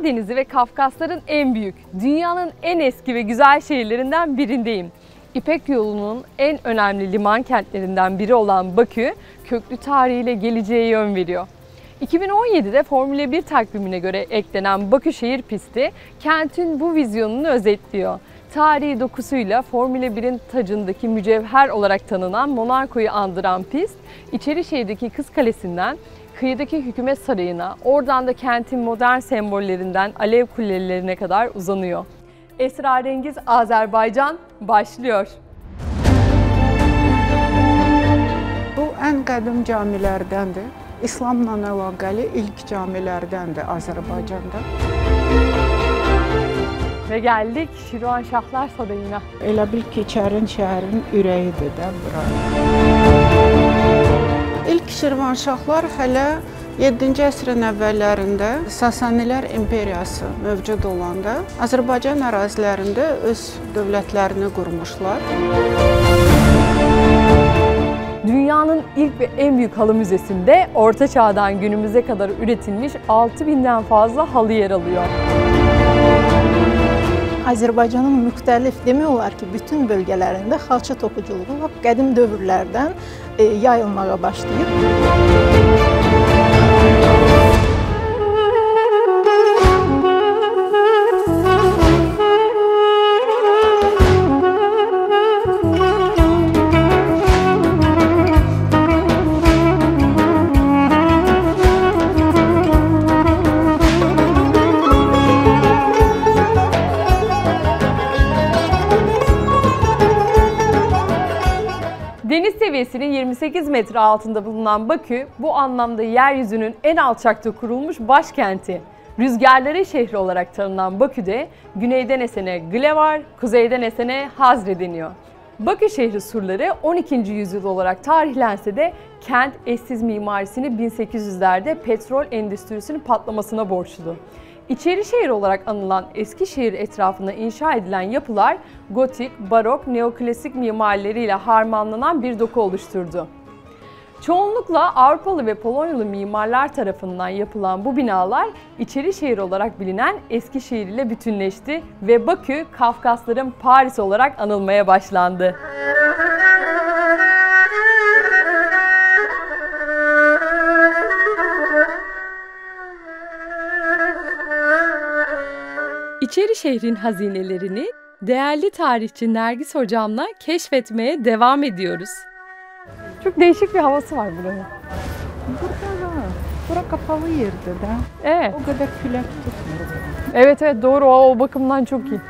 Denizi ve Kafkasların en büyük, dünyanın en eski ve güzel şehirlerinden birindeyim. İpek yolunun en önemli liman kentlerinden biri olan Bakü, köklü tarihiyle geleceğe yön veriyor. 2017'de Formula 1 takvimine göre eklenen Bakü Şehir Pisti, kentin bu vizyonunu özetliyor. Tarihi dokusuyla Formula 1'in tacındaki mücevher olarak tanınan Monaco'yu andıran pist, İçerişehir'deki Kız Kalesi'nden kıyıdaki hükümet sarayına, oradan da kentin modern sembollerinden alev kulelerine kadar uzanıyor. Esrarengiz Azerbaycan başlıyor. Bu en qədim camilərdəndir. İslamla əlaqəli ilk camilərdəndir Azərbaycanda. Ve geldik Şirvanşahlar Sarayı'na. Elə bil ki, şəhərin ürəyidir də bura. İlk Şirvanşahlar hələ 7-ci əsrin əvvəllərində Sasanilər imperiyası mövcud olanda Azərbaycan ərazilərində öz dövlətlərini qurmuşlar. Dünyanın ilk ve en büyük halı müzesinde Orta Çağ'dan günümüze kadar üretilmiş 6000'den fazla halı yer alıyor. Azərbaycanın müxtəlif demək olar ki, bütün bölgələrində xalça toxuculuğu lap qədim dövrlərdən yayılmağa başlayıb. Deniz seviyesinin 28 metre altında bulunan Bakü, bu anlamda yeryüzünün en alçakta kurulmuş başkenti. Rüzgarların şehri olarak tanınan Bakü'de güneyden esene Gle var, kuzeyden esene Hazre deniyor. Bakü şehri surları 12. yüzyıl olarak tarihlense de kent eşsiz mimarisini 1800'lerde petrol endüstrisinin patlamasına borçlu. İçerişehir olarak anılan Eskişehir etrafında inşa edilen yapılar gotik, barok, neoklasik mimarileriyle harmanlanan bir doku oluşturdu. Çoğunlukla Avrupalı ve Polonyalı mimarlar tarafından yapılan bu binalar İçerişehir olarak bilinen Eskişehir ile bütünleşti ve Bakü, Kafkasların Paris olarak anılmaya başlandı. İçerişehir'in hazinelerini değerli tarihçi Nergis hocamla keşfetmeye devam ediyoruz. Çok değişik bir havası var buranın. Bura kapalı yerdir də. Evet. O kadar külək tutmur. Evet doğru, o bakımdan çok iyi.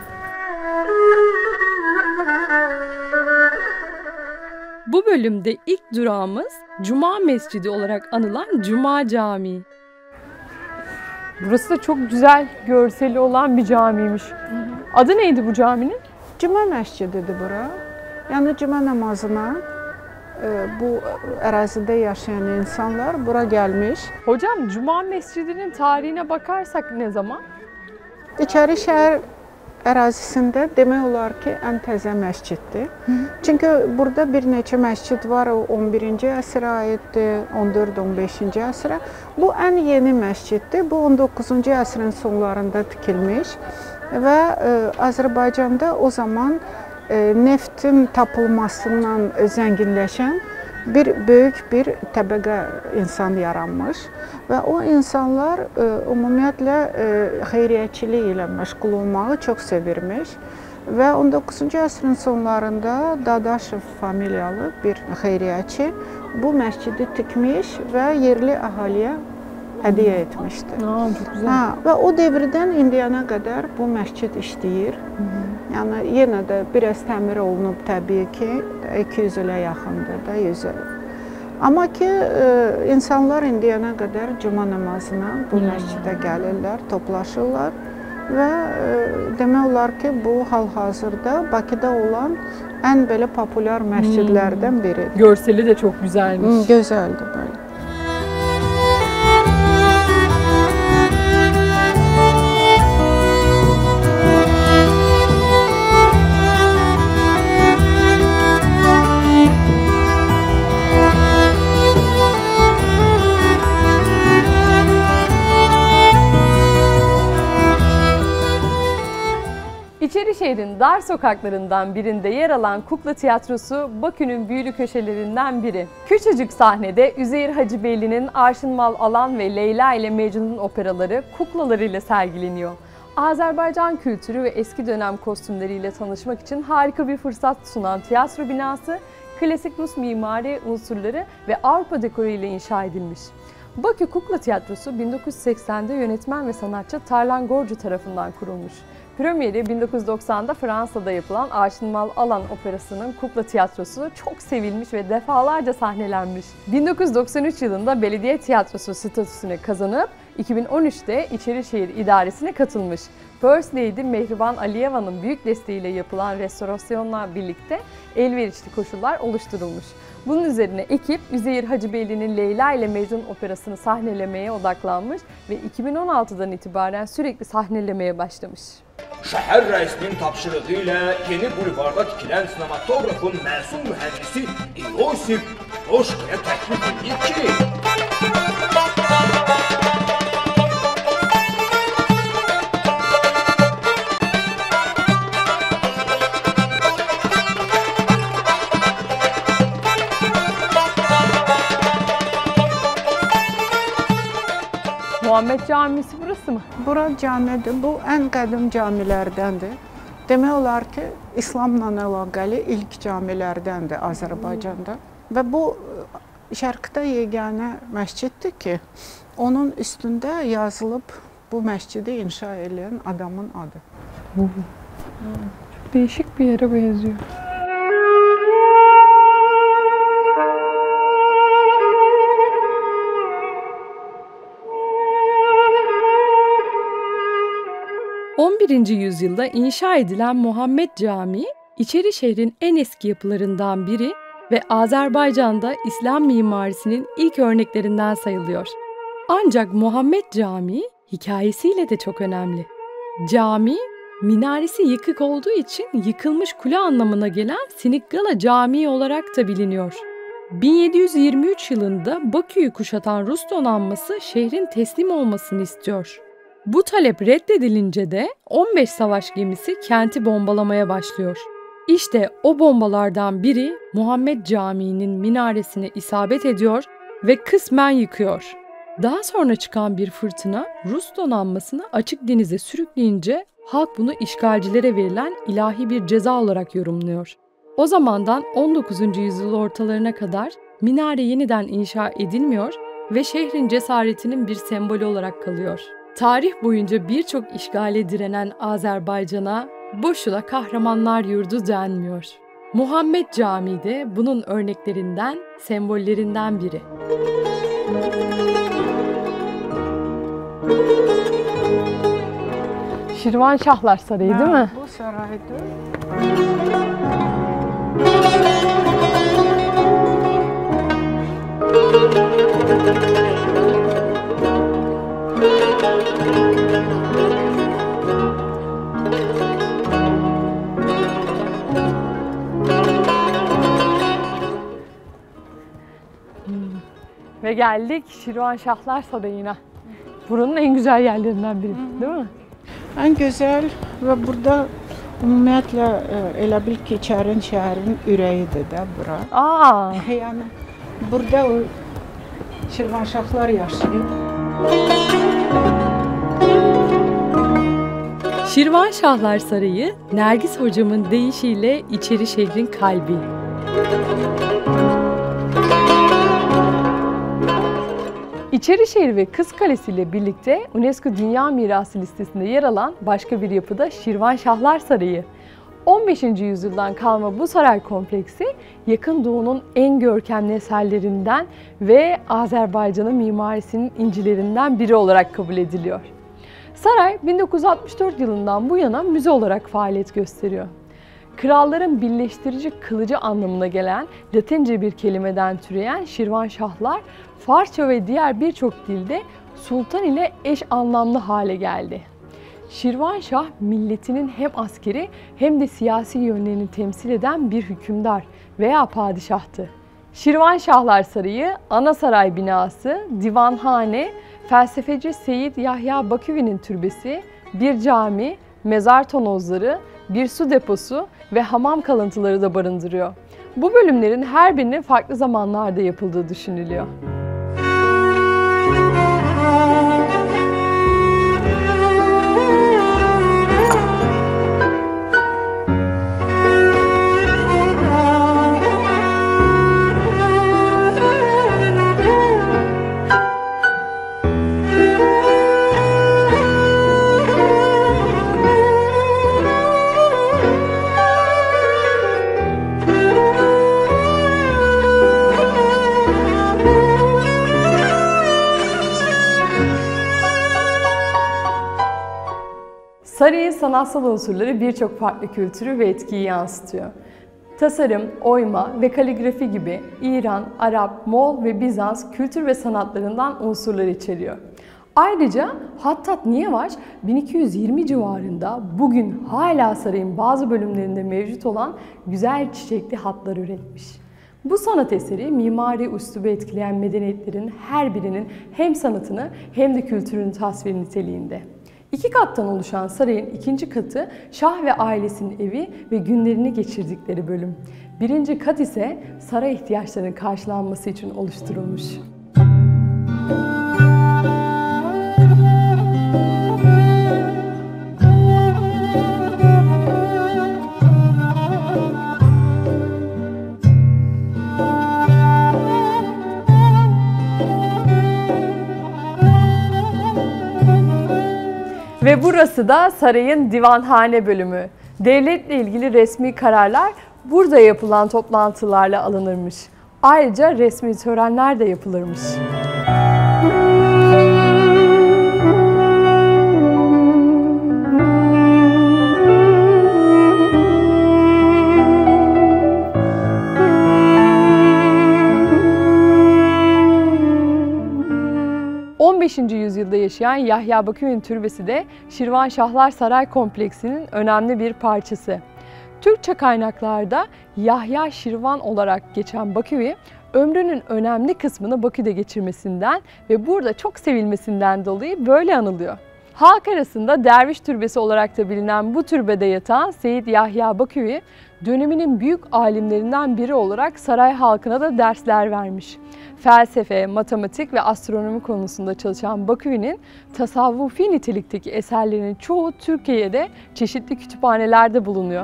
Bu bölümde ilk durağımız Cuma Mescidi olarak anılan Cuma Camii. Burası da çok güzel görseli olan bir camiymiş. Adı neydi bu caminin? Cuma məscididir bura. Yəni cuma namazına bu ərazidə yaşayan insanlar bura gəlmiş. Hocam, Cuma Mescidi'nin tarihine bakarsak ne zaman? İçerişehir ərazisində demək olar ki, ən təzə məsciddir. Çünki burada bir neçə məscid var, o 11-ci əsrə aiddir, 14-15-ci əsrə. Bu ən yeni məsciddir. Bu 19-cu əsrin sonlarında tikilmiş və Azərbaycanda o zaman neftin tapılmasından zənginləşən böyük bir təbəqə insan yaranmış və o insanlar ümumiyyətlə xeyriyyəçilik ilə məşğul olmağı çox sevirmiş və 19-cu əsrin sonlarında Dadaşov familiyalı bir xeyriyyəçi bu məscidi tikmiş və yerli əhaliyə hədiyyə etmişdi. Çok güzel. Və o devirdən indiyana qədər bu məscid işləyir. Yəni yenə də biraz təmir olunub təbii ki, 200 ilə yaxındır da, 100 il. Amma ki, insanlar indiyana qədər cuma namazına bu məscidə gəlirlər, toplaşırlar və demək olar ki, bu hal-hazırda Bakıda olan ən belə populyar məscidlərdən biridir. Görseli de çok güzelmiş. Gözəldir böyle. şehrin dar sokaklarından birinde yer alan Kukla Tiyatrosu Bakü'nün büyülü köşelerinden biri. Küçücük sahnede Üzeyir Hacıbeyli'nin Arşın Mal Alan ve Leyla ile Mecnun'un operaları kuklalarıyla sergileniyor. Azerbaycan kültürü ve eski dönem kostümleriyle tanışmak için harika bir fırsat sunan tiyatro binası, klasik Rus mimari unsurları ve Avrupa dekoru ile inşa edilmiş. Bakü Kukla Tiyatrosu 1980'de yönetmen ve sanatçı Tarlan Gorcu tarafından kurulmuş. Premieri 1990'da Fransa'da yapılan Arşın Mal Alan operasının Kukla Tiyatrosu çok sevilmiş ve defalarca sahnelenmiş. 1993 yılında belediye tiyatrosu statüsünü kazanıp 2013'te İçerişehir İdaresi'ne katılmış. First Lady Mehriban Aliyeva'nın büyük desteğiyle yapılan restorasyonla birlikte elverişli koşullar oluşturulmuş. Bunun üzerine ekip Üzeyir Hacıbeyli'nin Leyla ile Mecnun operasını sahnelemeye odaklanmış ve 2016'dan itibaren sürekli sahnelemeye başlamış. Şəhər rəisinin tapşırığı ilə yeni bulvarda tikilən sinematografın məsul mühəndisi İosif Roşkaya təklif edir ki, Muhammed Camisi burası mı? Bura camidir. Bu ən qədim camilərdəndir. Demək olar ki, İslamla əlaqəli ilk camilərdəndir Azərbaycanda. Və bu şərqdə yeganə məsciddir ki, onun üstündə yazılıb bu məscidi inşa edən adamın adı. Çok değişik bir yere benziyor. ...11. yüzyılda inşa edilen Muhammed Camii, İçerişehir'in en eski yapılarından biri ve Azerbaycan'da İslam mimarisinin ilk örneklerinden sayılıyor. Ancak Muhammed Camii hikayesiyle de çok önemli. Cami, minaresi yıkık olduğu için yıkılmış kule anlamına gelen Siniggala Camii olarak da biliniyor. 1723 yılında Bakü'yü kuşatan Rus donanması şehrin teslim olmasını istiyor. Bu talep reddedilince de 15 savaş gemisi kenti bombalamaya başlıyor. İşte o bombalardan biri Muhammed Camii'nin minaresine isabet ediyor ve kısmen yıkıyor. Daha sonra çıkan bir fırtına Rus donanmasını açık denize sürükleyince halk bunu işgalcilere verilen ilahi bir ceza olarak yorumluyor. O zamandan 19. yüzyıl ortalarına kadar minare yeniden inşa edilmiyor ve şehrin cesaretinin bir sembolü olarak kalıyor. Tarih boyunca birçok işgale direnen Azerbaycan'a boşuna kahramanlar yurdu denmiyor. Muhammed Camii de bunun örneklerinden, sembollerinden biri. Şirvanşahlar Sarayı değil mi? Bu saraydır. Ve geldik Şirvanşahlar Sarayı'na. Buranın en güzel yerlerinden biri, değil mi? En güzel ve burada ümumiyyətlə elə bil ki, İçərin şəhərin ürəyidir də bura. Aa, Yəni burada o Şirvanşahlar yaşayır. Şirvanşahlar Sarayı, Nergis hocamın deyişiyle İçerişehir'in kalbi. İçerişehir ve Kız Kalesi ile birlikte UNESCO Dünya Mirası listesinde yer alan başka bir yapı da Şirvanşahlar Sarayı. 15. yüzyıldan kalma bu saray kompleksi Yakın Doğu'nun en görkemli eserlerinden ve Azerbaycan'ın mimarisinin incilerinden biri olarak kabul ediliyor. Saray 1964 yılından bu yana müze olarak faaliyet gösteriyor. Kralların birleştirici kılıcı anlamına gelen Latince bir kelimeden türeyen Şirvanşahlar, Farsça ve diğer birçok dilde sultan ile eş anlamlı hale geldi. Şirvanşah, milletinin hem askeri hem de siyasi yönlerini temsil eden bir hükümdar veya padişahtı. Şirvanşahlar Sarayı, ana saray binası, divanhane, felsefeci Seyyid Yahya Baküvi'nin türbesi, bir cami, mezar tonozları, bir su deposu ve hamam kalıntıları da barındırıyor. Bu bölümlerin her birinin farklı zamanlarda yapıldığı düşünülüyor. Sarayın sanatsal unsurları birçok farklı kültürü ve etkiyi yansıtıyor. Tasarım, oyma ve kaligrafi gibi İran, Arap, Moğol ve Bizans kültür ve sanatlarından unsurlar içeriyor. Ayrıca Hattat Niyevaş 1220 civarında bugün hala sarayın bazı bölümlerinde mevcut olan güzel çiçekli hatlar üretmiş. Bu sanat eseri mimari üslubu etkileyen medeniyetlerin her birinin hem sanatını hem de kültürünü tasvir niteliğinde. 2 kattan oluşan sarayın 2. katı şah ve ailesinin evi ve günlerini geçirdikleri bölüm. 1. kat ise saray ihtiyaçlarının karşılanması için oluşturulmuş. Ve burası da sarayın divanhane bölümü. Devletle ilgili resmi kararlar burada yapılan toplantılarla alınırmış. Ayrıca resmi törenler de yapılırmış. Yüzyılda yaşayan Yahya Bakü'nün türbesi de Şirvanşahlar Saray Kompleksi'nin önemli bir parçası. Türkçe kaynaklarda Yahya Şirvan olarak geçen Bakü'yü ömrünün önemli kısmını Bakü'de geçirmesinden ve burada çok sevilmesinden dolayı böyle anılıyor. Halk arasında derviş türbesi olarak da bilinen bu türbede yatan Seyyid Yahya Bakü'yü döneminin büyük alimlerinden biri olarak saray halkına da dersler vermiş. Felsefe, matematik ve astronomi konusunda çalışan Bakü'nün tasavvufi nitelikteki eserlerinin çoğu Türkiye'de çeşitli kütüphanelerde bulunuyor.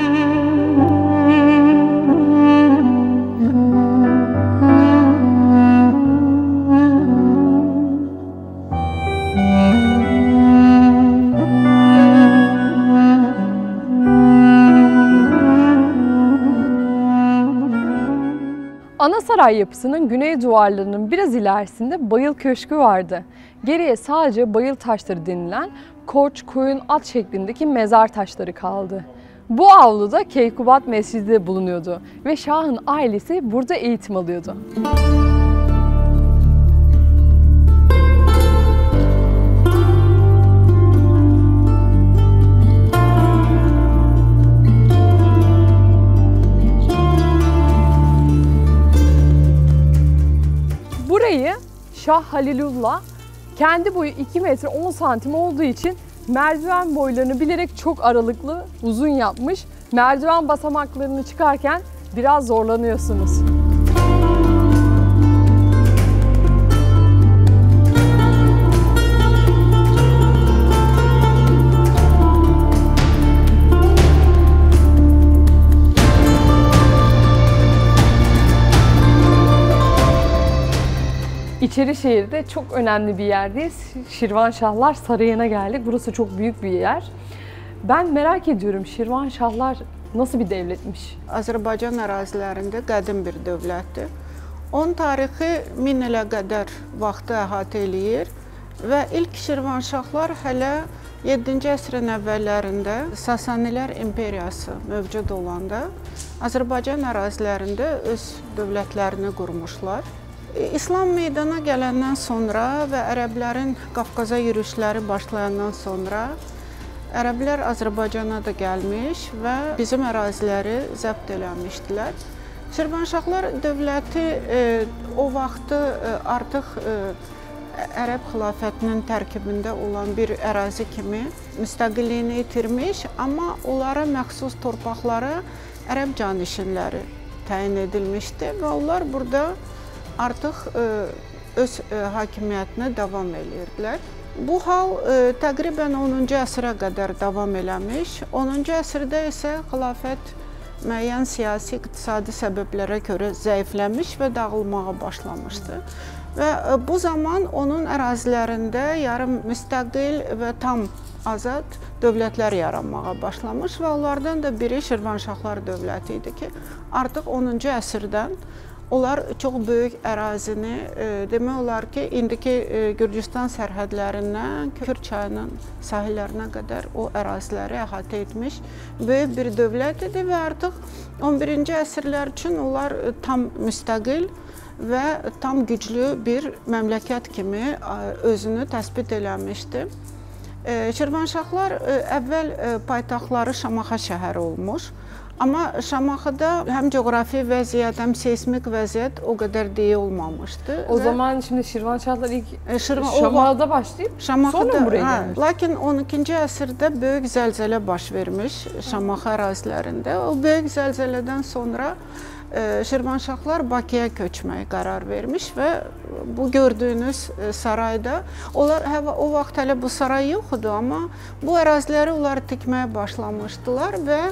Ana saray yapısının güney duvarlarının biraz ilerisinde Bayıl Köşkü vardı. Geriye sadece bayıl taşları denilen koç, koyun, at şeklindeki mezar taşları kaldı. Bu avluda Keykubat Mescidi de bulunuyordu ve Şah'ın ailesi burada eğitim alıyordu. Burayı Şah Halilullah kendi boyu 2 metre 10 santim olduğu için merdiven boylarını bilerek çok aralıklı, uzun yapmış. Merdiven basamaklarını çıkarken biraz zorlanıyorsunuz. İçerişehir'de çok önemli bir yerdeyiz. Şirvanşahlar Sarayı'na geldik. Burası çok büyük bir yer. Ben merak ediyorum, Şirvanşahlar nasıl bir devletmiş? Azərbaycan ərazilərində qədim bir dövlətdir. Onun tarixi 1000 ilə qədər vaxtı əhatə eləyir və ilk Şirvanşahlar hələ 7-ci əsrin əvvəllərində Sasanilər imperiyası mövcud olanda Azərbaycan ərazilərində öz dövlətlərini qurmuşlar. İslam meydana gələndən sonra və ərəblərin Qafqaza yürüşləri başlayandan sonra ərəblər Azərbaycana da gəlmiş və bizim əraziləri zəbt eləmişdilər. Şirvanşahlar dövləti o vaxtı artıq Ərəb xilafətinin tərkibində olan bir ərazi kimi müstəqilliyini itirmiş, amma onlara məxsus torpaqları ərəb canişinləri təyin edilmişdi və onlar burada artıq öz hakimiyyətini davam edirdilər. Bu hal təqribən 10-cu əsrə qədər davam eləmiş. 10-cu əsrdə isə xilafət müəyyən siyasi, iqtisadi səbəblərə görə zəifləmiş və dağılmağa başlamışdı. Və bu zaman onun ərazilərində yarım müstəqil və tam azad dövlətlər yaranmağa başlamış və onlardan da biri Şirvanşahlar dövləti idi ki, artıq 10-cu əsrdən onlar çox böyük ərazini, demək olar ki, indiki Gürcüstan sərhədlərindən Kür çayının sahillərinə qədər o əraziləri əhatə etmiş böyük bir dövlət idi və artıq 11-ci əsrlər üçün onlar tam müstəqil və tam güclü bir məmləkət kimi özünü təsbit eləmişdi. Şirvanşahlar əvvəl paytaxtları Şamaxı şəhəri olmuş. Amma Şamaxıda həm coğrafi vəziyyət, həm seismik vəziyyət o qədər deyə olmamışdı. O zaman şimdi Şirvanşahlar ilk Şamaxıda başlayıb, sonra buraya gəlmiş. Lakin 12-ci əsrdə böyük zəlzələ baş vermiş Şamaxı ərazilərində. O böyük zəlzələdən sonra Şirvanşahlar Bakıya köçməyə qərar vermiş və bu gördüyünüz sarayda, onlar o vaxt hələ bu saray yox idi, amma bu əraziləri onlar tikməyə başlamışdılar və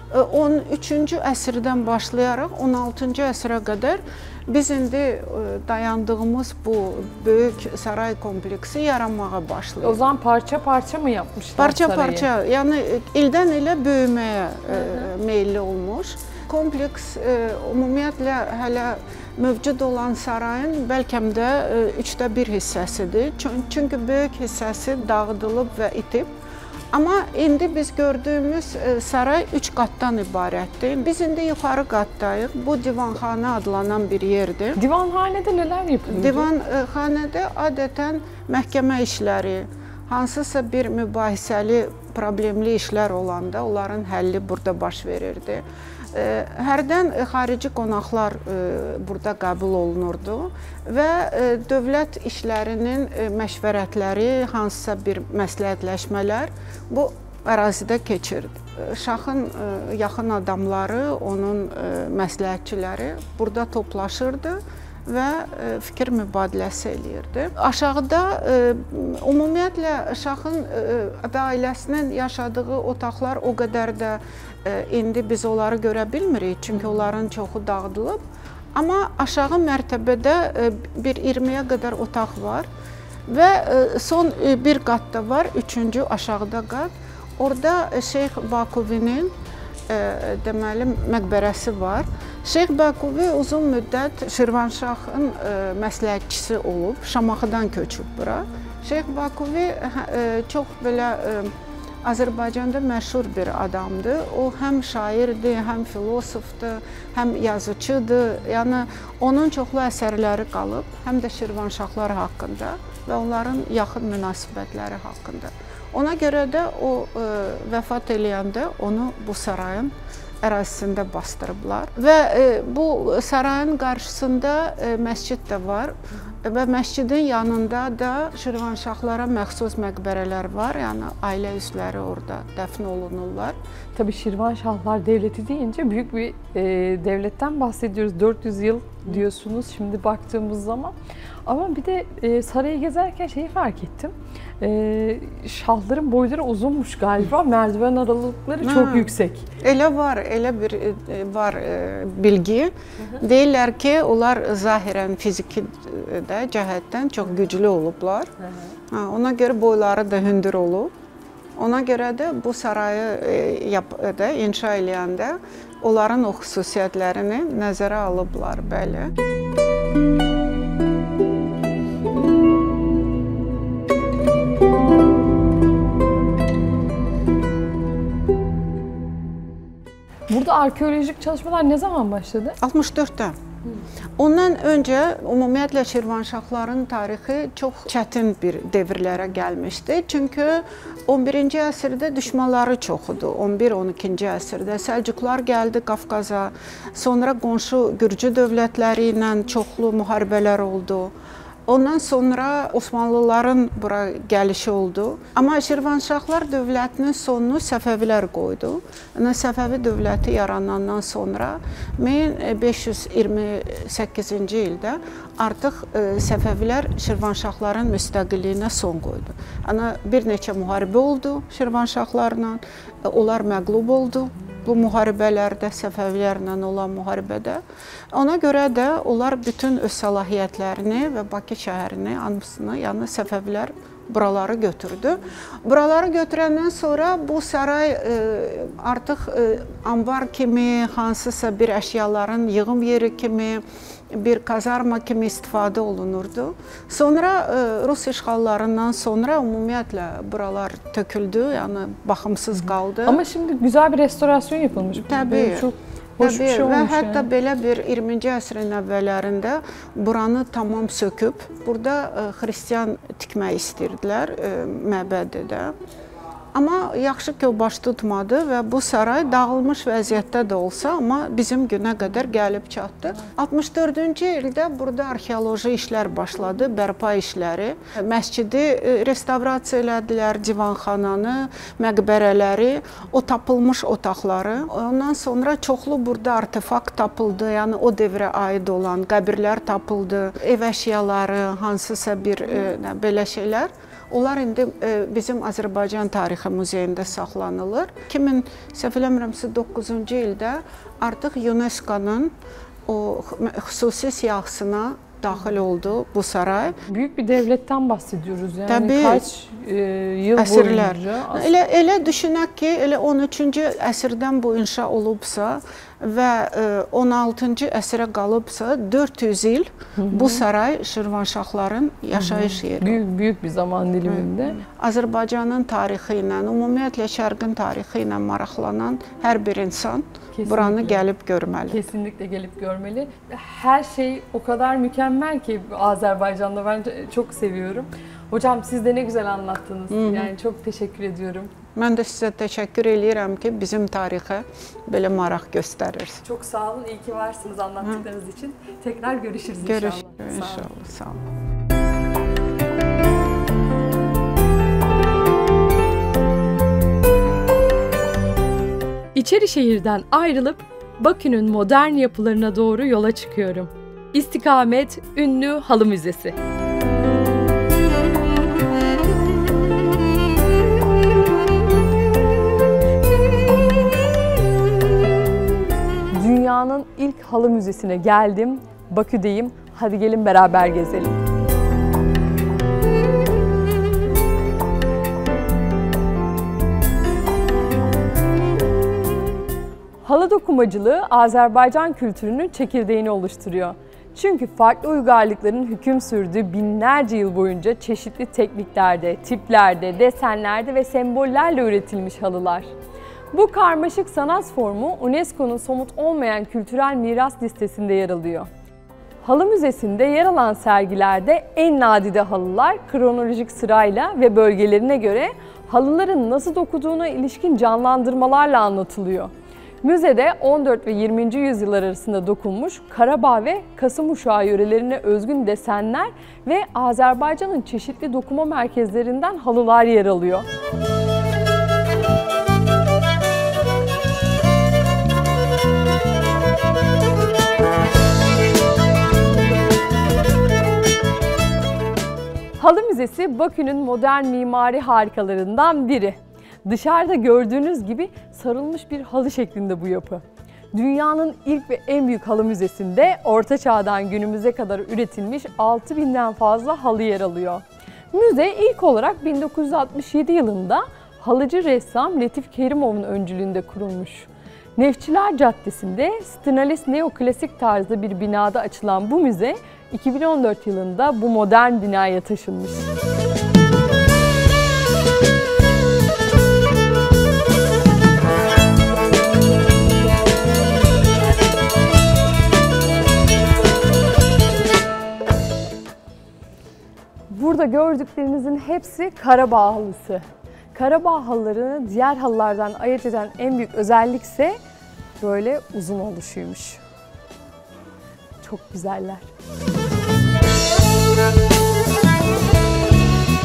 13-cü əsrdən başlayaraq 16-cı əsrə qədər biz indi dayandığımız bu böyük saray kompleksi yaranmağa başlayır. O zaman parça-parça mı yapmışlar Parça-parça, yəni ildən ilə böyüməyə meyilli olmuş. Kompleks ümumiyyətlə hələ mövcud olan sarayın bəlkə də 1/3 hissəsidir. Çünki böyük hissəsi dağıdılıb və itib. Amma indi biz gördüyümüz saray 3 qatdan ibarətdir. Biz indi yuxarı qatdayıq. Bu divanxana adlanan bir yerdir. Divanxanədə nələr yapılır? Divanxanədə adətən məhkəmə işləri, hansısa bir mübahisəli, problemli işlər olanda onların həlli burada baş verirdi. Hərdən xarici qonaqlar burada qəbul olunurdu və dövlət işlərinin məşvərətləri, hansısa bir məsləhətləşmələr bu ərazidə keçirdi. Şahın yaxın adamları, onun məsləhətçiləri burada toplaşırdı və fikir mübadiləsi eləyirdi. Aşağıda ümumiyyətlə şahın və ailəsinin yaşadığı otaqlar o qədər də indi biz onları görə bilmirik, çünki onların çoxu dağıdılıb. Amma aşağı mərtəbədə bir 20-yə qədər otaq var və son bir qatda var, 3-cü aşağıda qat. Orada Şeyx Bakuvinin deməli məqbərəsi var. Şeyx Bakuvi uzun müddət Şirvanşahın məsləhətçisi olub, Şamaxıdan köçüb bura. Şeyx Bakuvi çox belə Azərbaycanda məşhur bir adamdır. O həm şairdir, həm filosofdur, həm yazıcıdır. Yəni onun çoxlu əsərləri qalıb, həm də Şirvanşahlar haqqında və onların yaxın münasibətləri haqqında. Ona görə də o vəfat eləyəndə onu bu sarayın ərazisində bastırıblar və bu sarayın qarşısında məscid də var və məscidin yanında da Şirvanşahlara məxsus məqbərələr var, yəni ailə üzvləri orada dəfn olunurlar. Tabii Şirvanşahlar Devleti deyince büyük bir devletten bahsediyoruz. 400 yıl diyorsunuz şimdi baktığımız zaman. Ama bir de sarayı gezerken şeyi fark ettim. Şahların boyları uzunmuş galiba. Merdiven aralıkları çok yüksek. Elə var, elə bir var bilgi. Deyirlər ki, onlar zahirən fiziki də cəhətdən çox güclü olublar. Ona görə boyları da hündür olub. Ona görə də bu sarayı inşa eləyəndə onların o xüsusiyyətlərini nəzərə alıblar, bəli. Burada arkeolojik çalışmalar ne zaman başladı? 64'te. Ondan öncə ümumiyyətlə Şirvanşahların tarixi çox çətin bir devirlərə gəlmişdi. Çünki 11-ci əsrdə düşmanları çox idi. 11-12-ci əsrdə Səlcuqlar gəldi Qafqaza. Sonra qonşu Gürcü dövlətləri ilə çoxlu müharibələr oldu. Ondan sonra Osmanlıların bura gəlişi oldu. Amma Şirvanşahlar dövlətinin sonunu Səfəvilər qoydu. Səfəvi dövləti yaranandan sonra 1528-ci ildə artıq Səfəvilər Şirvanşahların müstəqilliyinə son qoydu. Bir neçə müharibə oldu Şirvanşahlarla, onlar məğlub oldu. Bu müharibələrdə, Səfəvilərlə olan müharibədə. Ona görə də onlar bütün öz səlahiyyətlərini və Bakı şəhərini, hamısını, yəni Səfəvilər buraları götürdü. Buraları götürəndən sonra bu saray artıq anbar kimi, hansısa bir əşyaların yığım yeri kimi, bir kazarma kimi istifadə olunurdu. Sonra Rus işğallarından sonra ümumiyyətlə buralar töküldü, yəni baxımsız qaldı. Ama şimdi güzel bir restorasyon yapılmış. Təbii. Çok hoş bir şey olmuş. Və hətta belə bir 20-ci əsrin əvvəllərində buranı tamam söküb, burada xristian tikmək istəyirdilər məbədi də. Amma yaxşı ki, o baş tutmadı və bu saray dağılmış vəziyyətdə də olsa, amma bizim günə qədər gəlib çatdı. 64-cü ildə burada arxeoloji işlər başladı, bərpa işləri. Məscidi restavrasiya elədilər, divanxananı, məqbərələri, o tapılmış otaqları. Ondan sonra çoxlu burada artefakt tapıldı, yəni o devrə aid olan qəbirlər tapıldı, ev əşyaları, hansısa bir belə şeylər. Onlar indi bizim Azərbaycan Tarixi Muzeyində saxlanılır. 2009-cu ildə artıq UNESCO-nun o xüsusi siyahısına daxil oldu bu saray. Büyük bir devletten bahsediyoruz yani. Tabii, kaç yıl əsrlər. boyunca. Elə düşünək ki, elə 13-cü əsrdən bu inşa olubsa və 16-cı əsrə qalıbsa 400 il bu saray Şirvanşahların yaşayış yeri. Büyük bir zaman diliminde. Azərbaycanın tarixi ilə, ümumiyyətlə Şərqin tarixi ilə maraqlanan hər bir insan buranı gəlib görməli. Kesinlikle gelip görmeli. Her şey o kadar mükemmel ki Azerbaycan'da, ben çok seviyorum. Hocam siz de ne güzel anlattınız. Yani çok teşekkür ediyorum. Mən də sizə təşəkkür edirəm ki, bizim tarixə belə maraq göstərirsiniz. Çok sağ olun, iyi ki varsınız anlattıklarınız için. Tekrar görüşürüz inşallah. Görüşürüz inşallah. Sağ olun. İçerişehir'den ayrılıp Bakü'nün modern yapılarına doğru yola çıkıyorum. İstikamet ünlü Halı Müzesi. Dünyanın ilk halı müzesine geldim. Bakü'deyim. Hadi gelin beraber gezelim. Halı dokumacılığı Azerbaycan kültürünün çekirdeğini oluşturuyor. Çünkü farklı uygarlıkların hüküm sürdüğü binlerce yıl boyunca çeşitli tekniklerde, tiplerde, desenlerde ve sembollerle üretilmiş halılar. Bu karmaşık sanat formu UNESCO'nun somut olmayan kültürel miras listesinde yer alıyor. Halı Müzesi'nde yer alan sergilerde en nadide halılar kronolojik sırayla ve bölgelerine göre halıların nasıl dokuduğuna ilişkin canlandırmalarla anlatılıyor. Müzede 14 ve 20. yüzyıllar arasında dokunmuş Karabağ ve Kasımpaşa yörelerine özgün desenler ve Azerbaycan'ın çeşitli dokuma merkezlerinden halılar yer alıyor. Halı Müzesi Bakü'nün modern mimari harikalarından biri. Dışarıda gördüğünüz gibi sarılmış bir halı şeklinde bu yapı. Dünyanın ilk ve en büyük halı müzesinde Orta Çağ'dan günümüze kadar üretilmiş 6000'den fazla halı yer alıyor. Müze ilk olarak 1967 yılında halıcı ressam Letif Kerimov'un öncülüğünde kurulmuş. Nefçiler Caddesi'nde Stinalis neoklasik tarzda bir binada açılan bu müze 2014 yılında bu modern binaya taşınmış. Burada gördüklerinizin hepsi Karabağ halısı. Karabağ halılarını diğer halılardan ayırt eden en büyük özellik ise böyle uzun oluşuymuş. Çok güzeller.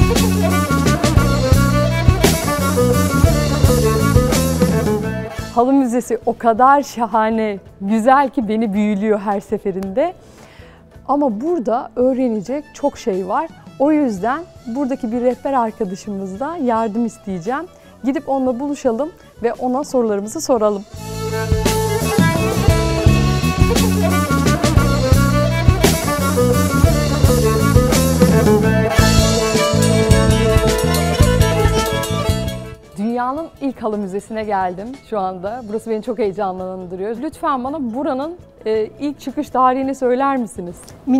Halı Müzesi o kadar şahane, güzel ki beni büyülüyor her seferinde. Ama burada öğrenecek çok şey var. O yüzden buradaki bir rehber arkadaşımızdan yardım isteyeceğim. Gidip onunla buluşalım ve ona sorularımızı soralım. Dünyanın ilk halı müzesine geldim şu anda. Burası beni çok heyecanlandırıyor. Lütfen bana buranın ilk çıkış tarihini söyler misiniz?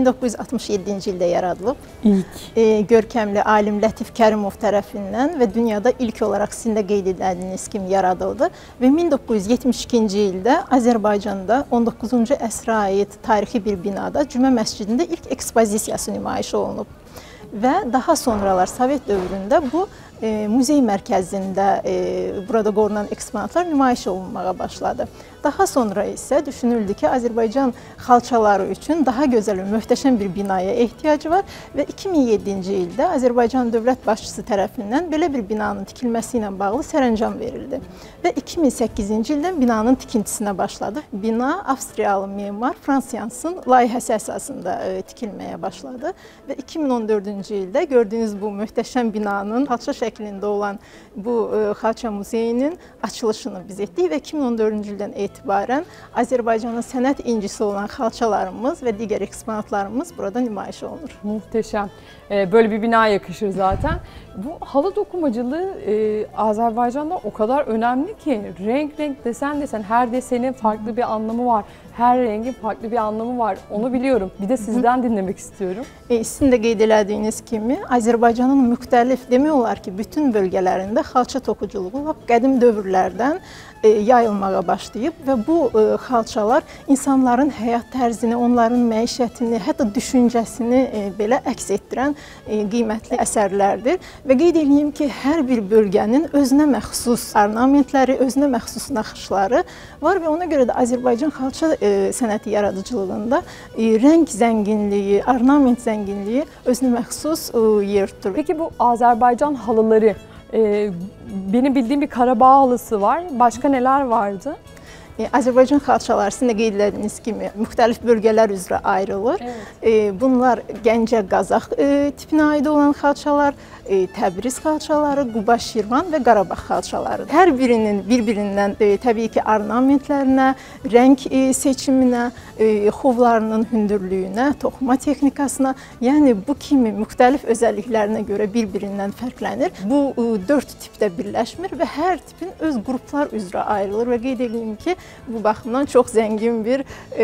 1967-ci ildə yaradılıb. İlk. Görkəmli alim Lətif Kərimov tərəfindən və dünyada ilk olaraq sizin də qeyd edildiyiniz kimi yaradıldı. Və 1972-ci ildə Azərbaycanda 19-cu əsrə aid tarixi bir binada Cümə məscidində ilk ekspozisiyası nümayiş olunub. Və daha sonralar Sovet dövründə bu muzey mərkəzində burada qorunan eksponatlar nümayiş olunmağa başladı. Daha sonra isə düşünüldü ki, Azərbaycan xalçaları üçün daha gözəl və möhtəşəm bir binaya ehtiyacı var və 2007-ci ildə Azərbaycan dövlət başçısı tərəfindən belə bir binanın tikilməsi ilə bağlı sərəncam verildi. Və 2008-ci ildən binanın tikintisinə başladı. Bina Avstriyalı memar Frans Jansın layihəsi əsasında tikilməyə başladı və 2014-cü ildə gördüyünüz bu möhtəşəm binanın xalça şəklində olan bu xalça muzeyinin açılışını biz etdik və 2014-cü ildən etibarən Azərbaycanın sənət incisi olan xalçalarımız və digər eksponatlarımız burada nümayiş olunur. Muhteşem. Böyle bir bina yakışır zaten. Bu halı dokumacılığı Azerbaycan'da o kadar önemli ki renk renk desen her desenin farklı bir anlamı var. Her rengin farklı bir anlamı var. Onu biliyorum. Bir de sizden dinlemek istiyorum. Sizin də qeyd elədiyiniz kimi Azərbaycanın müxtəlif, demək olar ki, bütün bölgələrində xalça toxuculuğu lap qədim dövrlərdən yayılmağa başlayıb və bu xalçalar insanların həyat tərzini, onların məişətini, hətta düşüncəsini belə əks etdirən qiymətli əsərlərdir. Və qeyd edeyim ki, hər bir bölgənin özünə məxsus ornamentləri, özünə məxsus naxışları var və ona görə də Azərbaycan xalça sənəti yaradıcılığında rəng zənginliyi, ornament zənginliyi özünə məxsus yer tutur. Peki bu Azerbaycan halıları, benim bildiğim bir Karabağ halısı var. Başka neler vardı? Azərbaycan xalçaları sizin də qeyd etdiyiniz kimi müxtəlif bölgələr üzrə ayrılır. Evet. Bunlar Gəncə, Qazax tipinə aid olan xalçalar, Təbriz xalçaları, Quba, Şirvan və Qarabağ xalçaları. Hər birinin bir-birindən təbii ki ornamentlərinə, rəng seçiminə, xovlarının hündürlüyünə, toxuma texnikasına, yəni bu kimi müxtəlif özəlliklərinə görə bir-birindən fərqlənir. Bu 4 tipdə birləşmir və hər tipin öz qruplar üzrə ayrılır və qeyd edeyim ki, bu baxımdan çox zəngin bir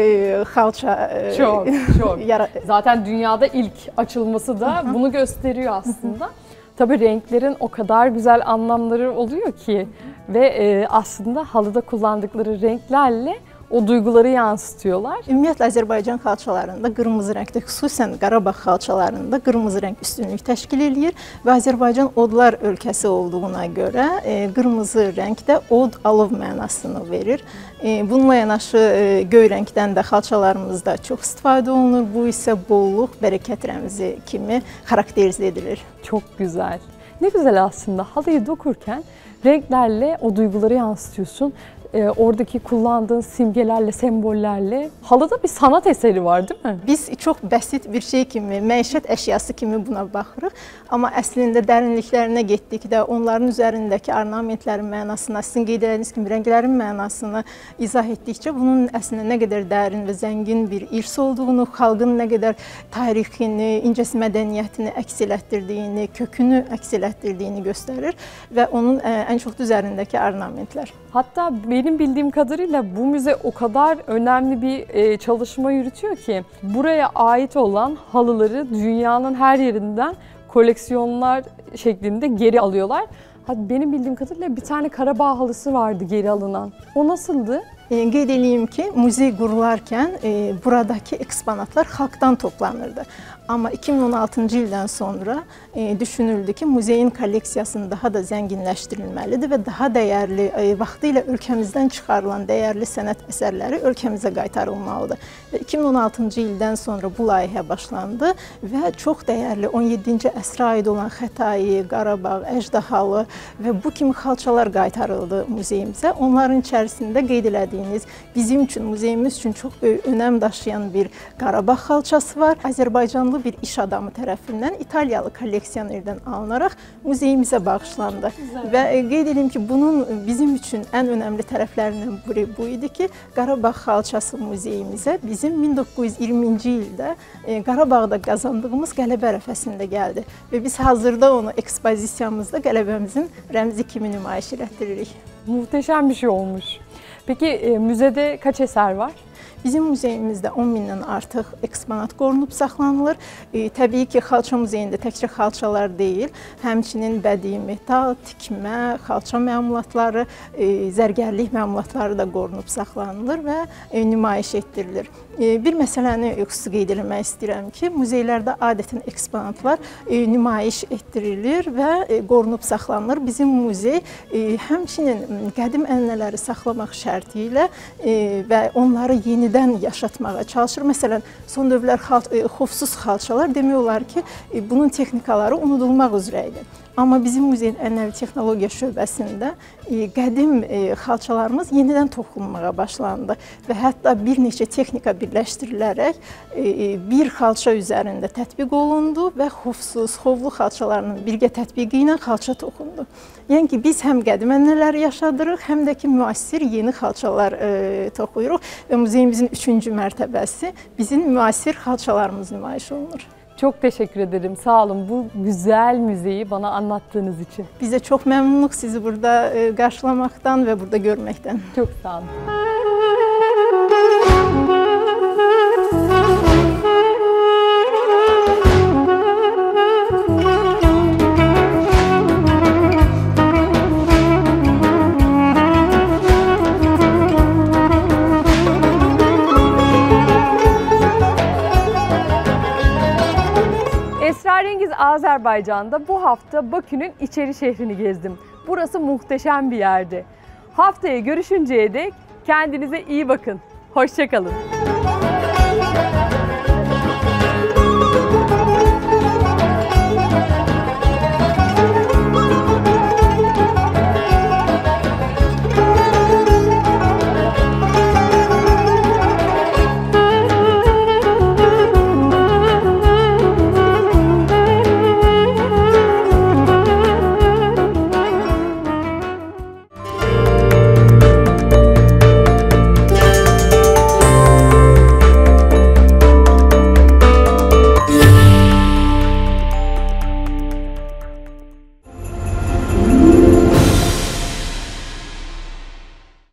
xalça. Çok. Zaten dünyada ilk açılması da bunu gösteriyor aslında. Tabii renklerin o kadar güzel anlamları oluyor ki ve aslında halıda kullandıkları renklerle o duyguları yansıtıyorlar. Ümumiyyətlə Azərbaycan xalçalarında qırmızı rəngdə, xüsusən Qarabağ xalçalarında qırmızı rəng üstünlük təşkil edir və Azərbaycan odlar ölkəsi olduğuna görə qırmızı rəng də od, alov mənasını verir. Bununla yanaşı göy rəngdən də xalçalarımızda çox istifadə olunur. Bu isə bolluq, bərəkət rəmzi kimi xarakterizə edilir. Çok güzel. Ne güzel aslında halıyı dokurken renklerle o duyguları yansıtıyorsun. Oradaki kullandığın simgelerle, sembollerle halıda bir sanat eseri var değil mi? Biz çox bəsit bir şey kimi, məişət əşyası kimi buna baxırıq. Amma əslində dərinliklərinə getdikdə, onların üzərindəki ornamentlərin mənasına, sizin qeyd etdiyiniz kimi rənglərin mənasını izah etdikcə bunun əslində nə qədər dərin və zəngin bir irs olduğunu, xalqın nə qədər tarixini, incəsi mədəniyyətini əks elətdirdiyini, kökünü əks elətdirdiyini göstərir və onun ən çox üzərindəki ornamentlər. Hatta benim bildiğim kadarıyla bu müze o kadar önemli bir çalışma yürütüyor ki buraya ait olan halıları dünyanın her yerinden koleksiyonlar şeklinde geri alıyorlar. Hatta benim bildiğim kadarıyla bir tane Karabağ halısı vardı geri alınan. O nasıldı? Qeyd edeyim ki, muzey qurularkən buradakı eksponatlar xalqdan toplanırdı. Amma 2016-cı ildən sonra düşünüldü ki, muzeyin kolleksiyasını daha da zənginləşdirilməlidir və daha dəyərli, vaxtı ilə ölkəmizdən çıxarılan dəyərli sənət əsərləri ölkəmizə qaytarılmalıdır. 2016-cı ildən sonra bu layihə başlandı və çox dəyərli 17-ci əsrə aid olan Xətai, Qarabağ, Əjdahalı və bu kimi xalçalar qaytarıldı muzeyimizə. Onların içərisində qeyd elədiyiniz, bizim üçün, muzeyimiz üçün çox böyük önəm daşıyan bir Qarabağ xalçası var. Azərbaycanlı bir iş adamı tərəfindən İtaliyalı kolleksionerdən alınaraq muzeyimizə bağışlandı. Və qeyd edim ki, bunun bizim üçün ən önəmli tərəflərindən biri bu idi ki, Qarabağ xalçası muzeyimizə bizim 1920-ci ildə Qarabağda qazandığımız qələbə ərəfəsində gəldi. Və biz hazırda onu ekspozisiyamızda qələbəmizin rəmzi kimi nümayiş etdiririk. Muhteşem bir şey olmuş. Peki müzede kaç eser var? Bizim muzeyimizdə 10 mindən artıq eksponat qorunub saxlanılır. Təbii ki, xalça muzeyində təkcə xalçalar deyil, həmçinin bədii metal, tikmə, xalça məmulatları, zərgərlik məmulatları da qorunub saxlanılır və nümayiş etdirilir. Bir məsələni xüsusi qeyd etmək istəyirəm ki, muzeylərdə adətən eksponatlar nümayiş etdirilir və qorunub saxlanılır. Bizim muzey həmçinin qədim ənənələri saxlamaq şərti ilə və onları yenidən yaşatmağa çalışır. Məsələn, son dövrlər xofsuz xalçalar demək olar ki, bunun texnikaları unudulmaq üzrə idi. Amma bizim muzeyin ənənəvi texnologiya şöbəsində qədim xalçalarımız yenidən toxunmağa başlandı və hətta bir neçə texnika birləşdirilərək bir xalça üzərində tətbiq olundu və xofsuz, xovlu xalçalarının birgə tətbiqi ilə xalça toxundu. Yəni ki, biz həm qədim ənənələri yaşadırıq, həm də ki, müasir yeni xalçalar toxuyuruq və muzeyimizin 3-cü mərtəbəsi bizim müasir xalçalarımız nümayiş olunur. Çok teşekkür ederim. Sağ olun bu güzel müzeyi bana anlattığınız için. Biz də çox məmnunluq sizi burada qarşılamaqdan və burada görməkdən. Çok sağ olun. Esrarengiz Azerbaycan'da bu hafta Bakü'nün içeri şehrini gezdim. Burası muhteşem bir yerdi. Haftaya görüşünceye dek kendinize iyi bakın. Hoşça kalın.